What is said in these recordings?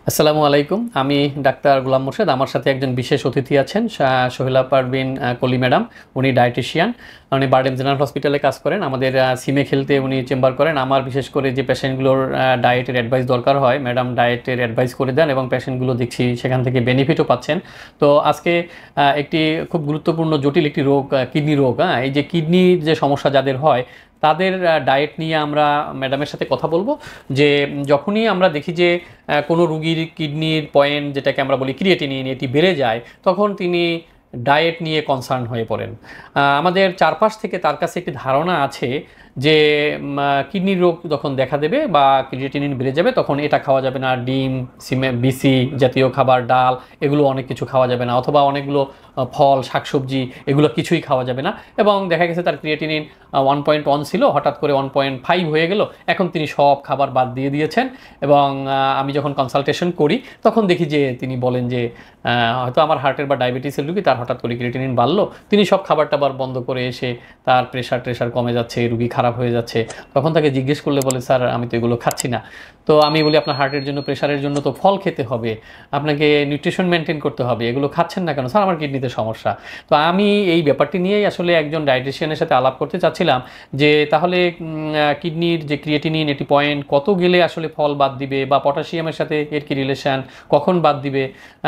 আসসালামু আলাইকুম। আমি ডাক্তার গোলাম মোর্শেদ। আমার সাথে একজন বিশেষ অতিথি আছেন, সোহেলা পারভিন কলি ম্যাডাম। উনি ডায়েটিশিয়ান, উনি বারডেম জেনারেল হসপিটালে কাজ করেন। আমাদের সিমে খেলতে উনি চেম্বার করেন। আমার বিশেষ করে যে পেশেন্টগুলোর ডায়েটের অ্যাডভাইস দরকার হয়, ম্যাডাম ডায়েটের অ্যাডভাইস করে দেন এবং পেশেন্টগুলো দেখছি সেখান থেকে বেনিফিটও পাচ্ছেন। তো আজকে একটি খুব গুরুত্বপূর্ণ জটিল একটি রোগ, কিডনি রোগ। এই যে কিডনির যে সমস্যা যাদের হয় তাদের ডায়েট নিয়ে আমরা ম্যাডামের সাথে কথা বলবো। যে যখনই আমরা দেখি যে কোনো রুগীর কিডনির পয়েন্ট, যেটাকে আমরা বলি ক্রিয়েটিনিন, এটি বেড়ে যায়, তখন তিনি ডায়েট নিয়ে কনসার্ন হয়ে পড়েন। আমাদের চারপাশ থেকে তার কাছে একটি ধারণা আছে যে কিডনির রোগ যখন দেখা দেবে বা ক্রিয়েটিনিন বেড়ে যাবে, তখন এটা খাওয়া যাবে না, ডিম, বিসি জাতীয় খাবার, ডাল, এগুলো অনেক কিছু খাওয়া যাবে না, অথবা অনেকগুলো ফল, শাকসবজি, এগুলো কিছুই খাওয়া যাবে না। এবং দেখা গেছে তার ক্রিয়েটিনিন 1.1 ছিল, হঠাৎ করে 1.5 হয়ে গেল। এখন তিনি সব খাবার বাদ দিয়ে দিয়েছেন। এবং আমি যখন কনসালটেশন করি তখন দেখি যে তিনি বলেন যে হয়তো আমার হার্টের বা ডায়াবেটিসের রুগী, তার হঠাৎ করে ক্রিয়েটিনিন বাড়লো, তিনি সব খাবার টাবার বন্ধ করে এসে তার প্রেশার কমে যাচ্ছে, রুগী খারাপ হয়ে যাচ্ছে। তখন তাকে জিজ্ঞেস করলে বলে, স্যার আমি তো এগুলো খাচ্ছি না। তো আমি বলি, আপনার হার্টের জন্য, প্রেশারের জন্য তো ফল খেতে হবে, আপনাকে নিউট্রিশন মেনটেন করতে হবে, এগুলো খাচ্ছেন না কেন? স্যার আমার কিডনিতে সমস্যা। তো আমি এই ব্যাপারটি নিয়েই আসলে একজন ডায়েটিশিয়ানের সাথে আলাপ করতে চাচ্ছিলাম যে তাহলে কিডনির যে ক্রিয়েটিনিন, এটি পয়েন্ট কত গেলে আসলে ফল বাদ দিবে, বা পটাশিয়ামের সাথে এর কি রিলেশন, কখন বাদ দিবে,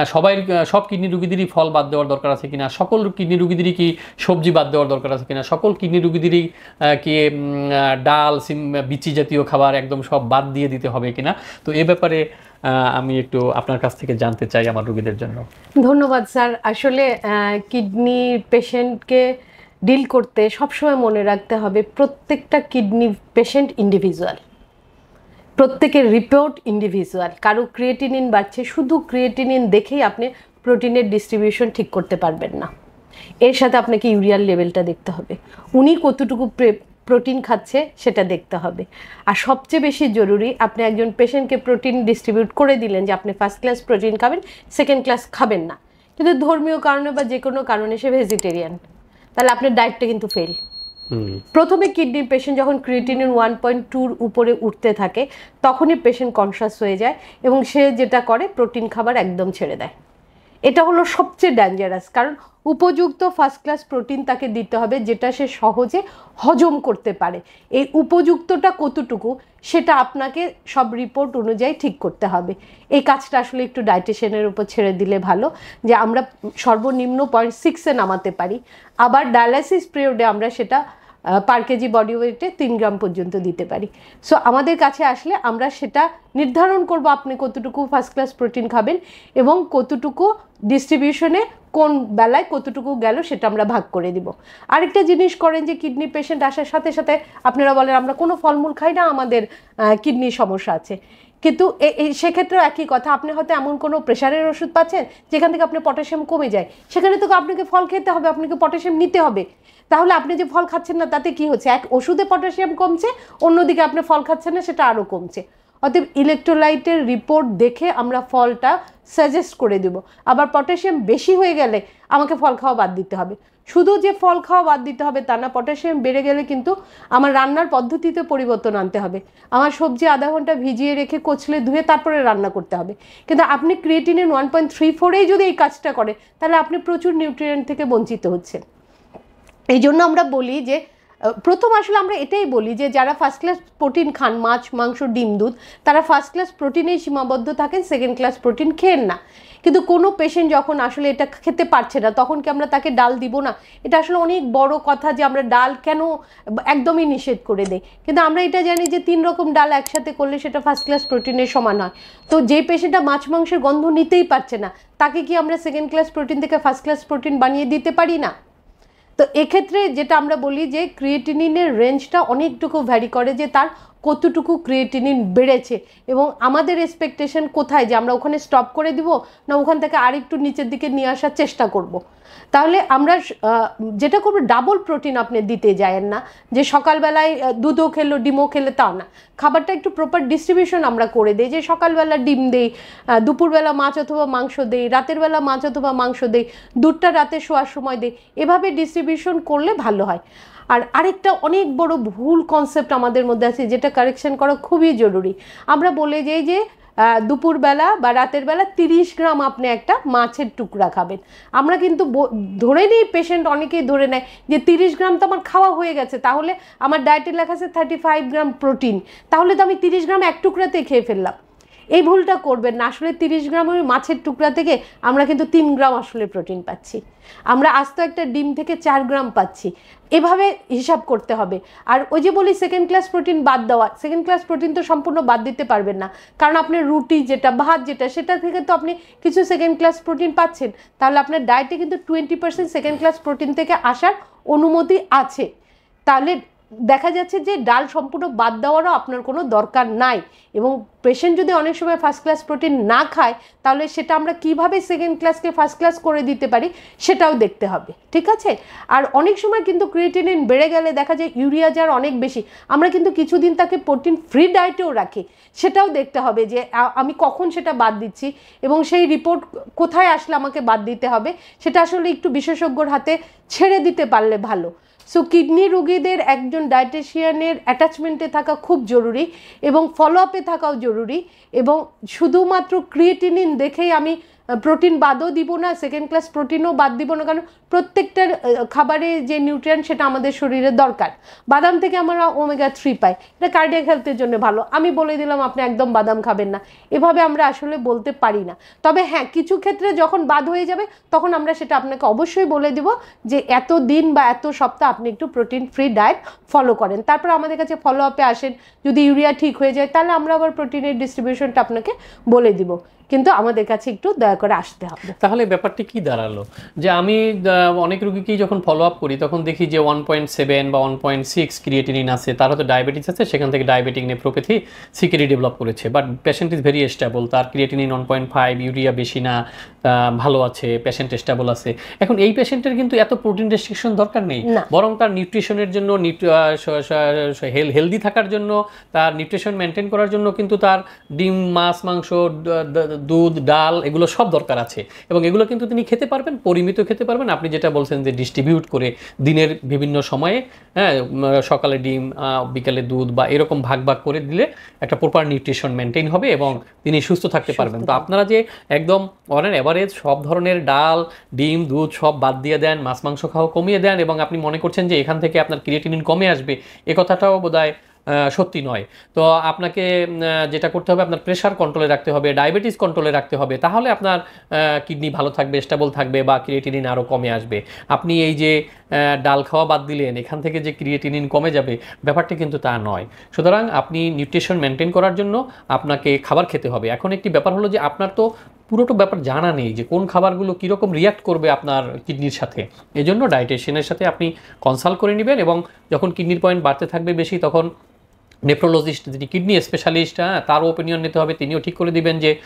সব কিডনি রুগীদেরই ফল বাদ দেওয়ার দরকার আছে কিনা, সকল কিডনি রুগীদেরই কি সবজি বাদ দেওয়ার দরকার আছে কিনা, সকল কিডনি রুগীদেরই কি ডাল, বিচি জাতীয় খাবার একদম সব বাদ দিয়ে দিতে হবে কিনা। তো এ ব্যাপারে আমি একটু আপনার কাছ থেকে জানতে চাই আমার রুগীদের জন্য। ধন্যবাদ স্যার। আসলে কিডনি পেশেন্টকে ডিল করতে সবসময় মনে রাখতে হবে প্রত্যেকটা কিডনি পেশেন্ট ইন্ডিভিজুয়াল, প্রত্যেকের রিপোর্ট ইন্ডিভিজুয়াল। কারো ক্রিয়েটিনিন বাড়ছে, শুধু ক্রিয়েটিনিন দেখেই আপনি প্রোটিনের ডিস্ট্রিবিউশন ঠিক করতে পারবেন না। এর সাথে আপনাকে ইউরিয়ার লেভেলটা দেখতে হবে, উনি কতটুকু প্রোটিন খাচ্ছে সেটা দেখতে হবে। আর সবচেয়ে বেশি জরুরি, আপনি একজন পেশেন্টকে প্রোটিন ডিস্ট্রিবিউট করে দিলেন যে আপনি ফার্স্ট ক্লাস প্রোটিন খাবেন, সেকেন্ড ক্লাস খাবেন না, কিন্তু ধর্মীয় কারণে বা যে কোনো কারণে সে ভেজিটেরিয়ান, তাহলে আপনার ডায়েটটা কিন্তু ফেল। প্রথমে কিডনি পেশেন্ট যখন ক্রিয়েটিনিন 1.2 উপরে উঠতে থাকে তখনই পেশেন্ট কনসাস হয়ে যায় এবং সে যেটা করে প্রোটিন খাবার একদম ছেড়ে দেয়। এটা হলো সবচেয়ে ডেঞ্জারাস, কারণ উপযুক্ত ফার্স্ট ক্লাস প্রোটিন তাকে দিতে হবে যেটা সে সহজে হজম করতে পারে। এই উপযুক্তটা কতটুকু সেটা আপনাকে সব রিপোর্ট অনুযায়ী ঠিক করতে হবে। এই কাজটা আসলে একটু ডায়েটিশিয়ানের উপর ছেড়ে দিলে ভালো, যে আমরা সর্বনিম্ন 0.6-এ নামাতে পারি, আবার ডায়ালাইসিস পিরিয়ডে আমরা সেটা পার কেজি বডি ওয়েটে 3 গ্রাম পর্যন্ত দিতে পারি। সো আমাদের কাছে আসলে আমরা সেটা নির্ধারণ করব আপনি কতটুকু ফার্স্ট ক্লাস প্রোটিন খাবেন এবং কতটুকু ডিস্ট্রিবিউশনে কোন বেলায় কতটুকু গেল সেটা আমরা ভাগ করে দিব। আরেকটা জিনিস করেন যে কিডনি পেশেন্ট আসার সাথে সাথে আপনারা বলেন আমরা কোনো ফলমূল খাই না, আমাদের কিডনির সমস্যা আছে, কিন্তু সেক্ষেত্রেও একই কথা, আপনি হয়তো এমন কোনো প্রেশারের ওষুধ পাচ্ছেন যেখান থেকে আপনার পটাশিয়াম কমে যায়, সেখানে তো আপনাকে ফল খেতে হবে, আপনাকে পটাশিয়াম নিতে হবে। তাহলে আপনি যে ফল খাচ্ছেন না তাতে কি হচ্ছে? এক ওষুধে পটাশিয়াম কমছে, অন্যদিকে আপনি ফল খাচ্ছেন না, সেটা আরও কমছে। অতএব ইলেকট্রোলাইটের রিপোর্ট দেখে আমরা ফলটা সাজেস্ট করে দেব। আবার পটাশিয়াম বেশি হয়ে গেলে আমাকে ফল খাওয়া বাদ দিতে হবে। শুধু যে ফল খাওয়া বাদ দিতে হবে তা না, পটাশিয়াম বেড়ে গেলে কিন্তু আমার রান্নার পদ্ধতিতে পরিবর্তন আনতে হবে। আমার সবজি আধা ঘন্টা ভিজিয়ে রেখে কচলে ধুয়ে তারপরে রান্না করতে হবে। কিন্তু আপনি ক্রিয়েটিনিন 1.34-এই যদি এই কাজটা করে তাহলে আপনি প্রচুর নিউট্রিয়েন্ট থেকে বঞ্চিত হচ্ছেন। এই জন্য আমরা বলি যে প্রথম আসলে আমরা এটাই বলি যে যারা ফার্স্ট ক্লাস প্রোটিন খান, মাছ, মাংস, ডিম, দুধ, তারা ফার্স্ট ক্লাস প্রোটিনেই সীমাবদ্ধ থাকেন, সেকেন্ড ক্লাস প্রোটিন খেন না। কিন্তু কোনো পেশেন্ট যখন আসলে এটা খেতে পারছে না তখন কি আমরা তাকে ডাল দিব না? এটা আসলে অনেক বড় কথা যে আমরা ডাল কেন একদমই নিষেধ করে দেই, কিন্তু আমরা এটা জানি যে 3 রকম ডাল একসাথে করলে সেটা ফার্স্ট ক্লাস প্রোটিনের সমান হয়। তো যে পেশেন্টটা মাছ মাংসের গন্ধ নিতেই পারছে না তাকে কি আমরা সেকেন্ড ক্লাস প্রোটিন থেকে ফার্স্ট ক্লাস প্রোটিন বানিয়ে দিতে পারি না? তো এক্ষেত্রে যেটা আমরা বলি যে ক্রিয়েটিনিনের রেঞ্জটা অনেকটুকু ভ্যারি করে যে তার কতটুকু ক্রিয়েটিনিন বেড়েছে এবং আমাদের এক্সপেকটেশন কোথায়, যে আমরা ওখানে স্টপ করে দিব না ওখান থেকে আরেকটু নিচের দিকে নিয়ে আসার চেষ্টা করব। তাহলে আমরা যেটা করবো, ডাবল প্রোটিন আপনি দিতে যায়েন না, যে সকালবেলায় দুধও খেলো ডিমও খেলে তা না, খাবারটা একটু প্রপার ডিস্ট্রিবিউশন আমরা করে দিই, যে সকালবেলা ডিম দেই, দুপুরবেলা মাছ অথবা মাংস দেই, রাতের বেলা মাছ অথবা মাংস দেই, দুধটা রাতে শোয়ার সময় দেই, এভাবে ডিস্ট্রিবিউশন করলে ভালো হয়। আর আরেকটা অনেক বড় ভুল কনসেপ্ট আমাদের মধ্যে আছে যেটা কারেকশন করা খুবই জরুরি। আমরা বলে যাই যে দুপুরবেলা বা রাতের বেলা 30 গ্রাম আপনি একটা মাছের টুকরা খাবেন। আমরা কিন্তু ধরে নিই, পেশেন্ট অনেকেই ধরে নেয় যে 30 গ্রাম তো আমার খাওয়া হয়ে গেছে, তাহলে আমার ডায়েটে লেখা আছে 35 গ্রাম প্রোটিন, তাহলে তো আমি 30 গ্রাম এক টুকরাতে খেয়ে ফেললাম। এই ভুলটা করবেন না। আসলে 30 গ্রাম ওই মাছের টুকরা থেকে আমরা কিন্তু 3 গ্রাম আসলে প্রোটিন পাচ্ছি, আমরা আস্ত একটা ডিম থেকে 4 গ্রাম পাচ্ছি। এভাবে হিসাব করতে হবে। আর ওই যে বলি সেকেন্ড ক্লাস প্রোটিন বাদ দেওয়া, সেকেন্ড ক্লাস প্রোটিন তো সম্পূর্ণ বাদ দিতে পারবেন না, কারণ আপনার রুটি যেটা, ভাত যেটা, সেটা থেকে তো আপনি কিছু সেকেন্ড ক্লাস প্রোটিন পাচ্ছেন। তাহলে আপনার ডায়েটে কিন্তু 20% সেকেন্ড ক্লাস প্রোটিন থেকে আসার অনুমতি আছে। তাহলে দেখা যাচ্ছে যে ডাল সম্পূর্ণ বাদ দেওয়ারও আপনার কোনো দরকার নাই। এবং পেশেন্ট যদি অনেক সময় ফার্স্ট ক্লাস প্রোটিন না খায়, তাহলে সেটা আমরা কিভাবে সেকেন্ড ক্লাসকে ফার্স্ট ক্লাস করে দিতে পারি সেটাও দেখতে হবে, ঠিক আছে। আর অনেক সময় কিন্তু ক্রিয়েটিনিন বেড়ে গেলে দেখা যায় ইউরিয়া যার অনেক বেশি, আমরা কিন্তু কিছুদিন তাকে প্রোটিন ফ্রি ডায়েটেও রাখি, সেটাও দেখতে হবে যে আমি কখন সেটা বাদ দিচ্ছি এবং সেই রিপোর্ট কোথায় আসলে আমাকে বাদ দিতে হবে, সেটা আসলে একটু বিশেষজ্ঞর হাতে ছেড়ে দিতে পারলে ভালো। সো কিডনি রোগীদের একজন ডায়েটিশিয়ানের অ্যাটাচমেন্টে থাকা খুব জরুরি এবং ফলো আপে থাকাও জরুরি। এবং শুধুমাত্র ক্রিয়েটিনিন দেখেই আমি প্রোটিন বাদও দিব না, সেকেন্ড ক্লাস প্রোটিনও বাদ দিব না, কারণ প্রত্যেকটার খাবারে যে নিউট্রিয়েন্ট সেটা আমাদের শরীরে দরকার। বাদাম থেকে আমরা ওমেগা 3 পাই, এটা কার্ডিয়াক হেলথের জন্য ভালো। আমি বলে দিলাম আপনি একদম বাদাম খাবেন না, এভাবে আমরা আসলে বলতে পারি না। তবে হ্যাঁ, কিছু ক্ষেত্রে যখন বাদ হয়ে যাবে তখন আমরা সেটা আপনাকে অবশ্যই বলে দিব যে এত দিন বা এত সপ্তাহ আপনি একটু প্রোটিন ফ্রি ডায়েট ফলো করেন। তারপর আমাদের কাছে ফলো আপে আসেন, যদি ইউরিয়া ঠিক হয়ে যায় তাহলে আমরা আবার প্রোটিনের ডিস্ট্রিবিউশনটা আপনাকে বলে দিব, কিন্তু আমাদের কাছে একটু দয়া করে আসতে হবে। তাহলে ব্যাপারটি কি দাঁড়ালো যে আমি অনেক রোগীকেই যখন ফলো আপ করি তখন দেখি যে 1.7 বা 1.6 ক্রিয়েটিনিন আছে, তার হয়তো ডায়াবেটিস আছে, সেখান থেকে ডায়াবেটিক নেফ্রোপ্যাথি সিকেরি ডেভেলপ করেছে, but patient is very stable, তার ক্রিয়েটিনিন 1.5, ইউরিয়া বেশি না, ভালো আছে, পেশেন্ট স্টেবল আছে। এখন এই পেশেন্টের কিন্তু এত প্রোটিন রেস্ট্রিকশন দরকার নেই, বরং তার নিউট্রিশনের জন্য, হেলদি থাকার জন্য, তার নিউট্রিশন মেনটেন করার জন্য কিন্তু তার ডিম, মাছ, মাংস, দুধ, ডাল এগুলো সব দরকার আছে। এবং এগুলো কিন্তু তিনি খেতে পারবেন, পরিমিত খেতে পারবেন। আপনি যেটা বলছেন যে ডিস্ট্রিবিউট করে দিনের বিভিন্ন সময়ে, হ্যাঁ, সকালে ডিম, বিকালে দুধ বা এরকম ভাগ ভাগ করে দিলে একটা প্রপার নিউট্রিশন মেনটেন হবে এবং তিনি সুস্থ থাকতে পারবেন। তো আপনারা যে একদম অন অ্যান এভারেজ সব ধরনের ডাল, ডিম, দুধ সব বাদ দিয়ে দেন, মাছ মাংস খাওয়া কমিয়ে দেন এবং আপনি মনে করছেন যে এখান থেকে আপনার ক্রিয়েটিনিন কমে আসবে, এ কথাটাও বোধহয় সত্যি নয়। তো আপনাকে যেটা করতে হবে, আপনার প্রেশার কন্ট্রোলে রাখতে হবে, ডায়াবেটিস কন্ট্রোলে রাখতে হবে, তাহলে আপনার কিডনি ভালো থাকবে, স্টেবল থাকবে বা ক্রিয়েটিনিন আরও কমে আসবে। আপনি এই যে ডাল খাওয়া বাদ দিলেন, এখান থেকে যে ক্রিয়েটিনিন কমে যাবে, ব্যাপারটি কিন্তু তা নয়। সুতরাং আপনি নিউট্রিশন মেনটেন করার জন্য আপনাকে খাবার খেতে হবে। এখন একটি ব্যাপার হলো যে আপনার তো পুরোটা ব্যাপার জানা নেই যে কোন খাবারগুলো কীরকম রিয়াক্ট করবে আপনার কিডনির সাথে। এই জন্য ডায়েটিশিয়ানের সাথে আপনি কনসাল্ট করে নেবেন এবং যখন কিডনির পয়েন্ট বাড়তে থাকবে বেশি, তখন নেফ্রোলজিস্ট, যিনি কিডনি স্পেশালিস্ট, তার ওপিনিয়ন নিতে হবে। তিনিও ঠিক করে দিবেন যে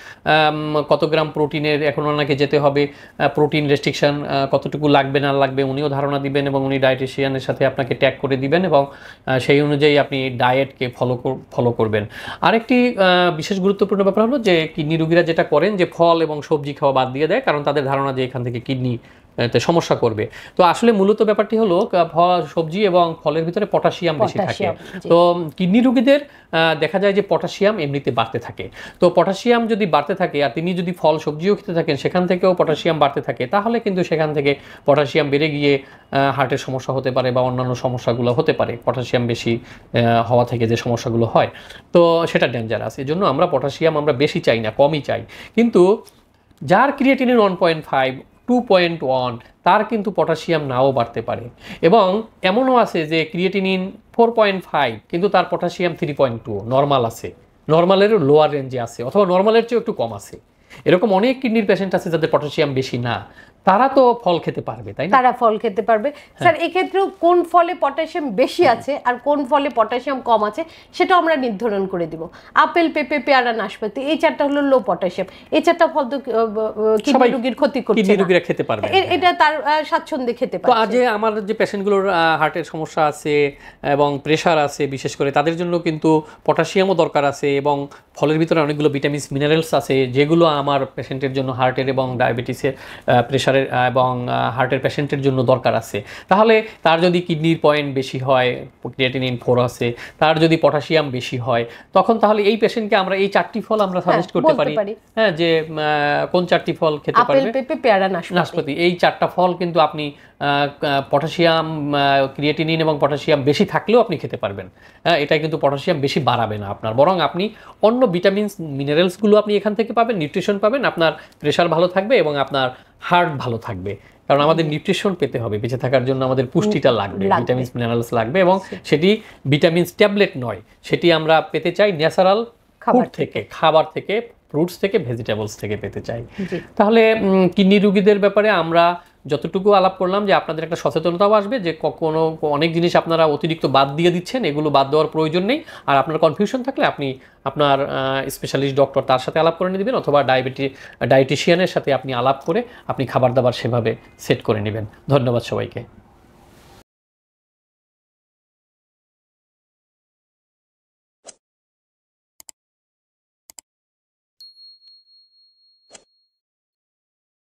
কত গ্রাম প্রোটিনের এখন ওনাকে যেতে হবে, প্রোটিন রেস্ট্রিকশন কতটুকু লাগবে না লাগবে উনিও ধারণা দিবেন এবং উনি ডায়েটিশিয়ানের সাথে আপনাকে ট্যাগ করে দিবেন এবং সেই অনুযায়ী আপনি ডায়েটকে ফলো করবেন। আরেকটি বিশেষ গুরুত্বপূর্ণ ব্যাপার হলো যে কিডনি রোগীরা যেটা করেন যে ফল এবং সবজি খাওয়া বাদ দিয়ে দেয়, কারণ তাদের ধারণা যে এখান থেকে কিডনি সমস্যা করবে। তো আসলে মূলত ব্যাপারটি হলো সবজি এবং ফলের ভিতরে পটাশিয়াম বেশি থাকে। তো কিডনি রোগীদের দেখা যায় যে পটাশিয়াম এমনিতে বাড়তে থাকে। তো পটাশিয়াম যদি বাড়তে থাকে আর তিনি যদি ফল সবজিও খেতে থাকেন, সেখান থেকেও পটাশিয়াম বাড়তে থাকে, তাহলে কিন্তু সেখান থেকে পটাশিয়াম বেড়ে গিয়ে হার্টের সমস্যা হতে পারে বা অন্যান্য সমস্যাগুলো হতে পারে। পটাশিয়াম বেশি হওয়া থেকে যে সমস্যাগুলো হয়, তো সেটা ডেঞ্জারাস। এই জন্য আমরা পটাশিয়াম আমরা বেশি চাই না, কমই চাই। কিন্তু যার ক্রিয়েটিনিন 1.5, 2.1, তার কিন্তু পটাশিয়াম নাও বাড়তে পারে। এবং এমনও আছে যে ক্রিয়েটিনিন 4.5 কিন্তু তার পটাশিয়াম 3.2, নর্মাল আছে, নর্মালেরও লোয়ার রেঞ্জে আছে অথবা নর্মালের চেয়েও একটু কম আছে। এরকম অনেক কিডনির পেশেন্ট আছে যাদের পটাশিয়াম বেশি না, তারা তো ফল খেতে পারবে, তাই না? তারা ফল খেতে পারবে। স্যার, এক্ষেত্রেও কোন ফলে পটাশিয়াম বেশি আছে আর কোন ফলে পটাশিয়াম কম আছে সেটা আমরা নির্ধারণ করে দিব। আপেল, পেঁপে, পেয়ারা, নাশপাতি, এই চারটা হলো লো পটাশিয়াম। এই চারটা ফল তো কিডনি রোগীর ক্ষতি করছে, কিডনি রোগীরা খেতে পারবে, এটা তার স্বাচ্ছন্দ্যে খেতে পারবে। তো আজ আমার যে পেশেন্টগুলোর হার্টের সমস্যা আছে এবং প্রেশার আছে, বিশেষ করে তাদের জন্য কিন্তু পটাশিয়ামও দরকার আছে এবং ফলের ভিতরে অনেকগুলো ভিটামিনস, মিনারেলস আছে যেগুলো আমার পেশেন্টের জন্য হার্টের এবং ডায়াবেটিসের, প্রেশার প্রেশারের এবং হার্টের পেশেন্টের জন্য দরকার আছে, তাহলে তার যদি কিডনির পয়েন্ট বেশি হয়, ক্রিয়েটিনিন 4 আছে, তার যদি পটাশিয়াম বেশি হয়, তখন তাহলে এই পেশেন্টকে আমরা এই 4টি ফল আমরা সাজেস্ট করতে পারি। হ্যাঁ, যে কোন 4টি ফল খেতে পারবে? আপেল, পেঁপে, পেয়ারা, নাশপাতি। এই 4টা ফল কিন্তু আপনি পটাশিয়াম, ক্রিয়েটিনিন এবং পটাশিয়াম বেশি থাকলেও আপনি খেতে পারবেন। হ্যাঁ, এটা কিন্তু পটাশিয়াম বেশি বাড়াবে না আপনার, বরং আপনি অন্য ভিটামিনস মিনারেলসগুলো আপনি এখান থেকে পাবেন, নিউট্রিশন পাবেন, আপনার প্রেশার ভালো থাকবে এবং আপনার হার্ট ভালো থাকবে। কারণ আমাদের নিউট্রিশন পেতে হবে, বেঁচে থাকার জন্য আমাদের পুষ্টিটা লাগবে, ভিটামিনস মিনারেলস লাগবে, এবং সেটি ভিটামিনস ট্যাবলেট নয়, সেটি আমরা পেতে চাই ন্যাচারাল ফুড থেকে, খাবার থেকে, ফ্রুটস থেকে, ভেজিটেবলস থেকে পেতে চাই। তাহলে কিডনি রোগীদের ব্যাপারে আমরা যতটুকু আলাপ করলাম যে আপনাদের একটা সচেতনতাও আসবে যে কোনো অনেক জিনিস আপনারা অতিরিক্ত বাদ দিয়ে দিচ্ছেন, এগুলো বাদ দেওয়ার প্রয়োজন নেই। আর আপনার কনফিউশন থাকলে আপনি আপনার স্পেশালিস্ট ডক্টর তার সাথে আলাপ করে নেবেন, অথবা ডায়েটিশিয়ানের সাথে আপনি আলাপ করে আপনি খাবার দাবার সেভাবে সেট করে নেবেন। ধন্যবাদ সবাইকে।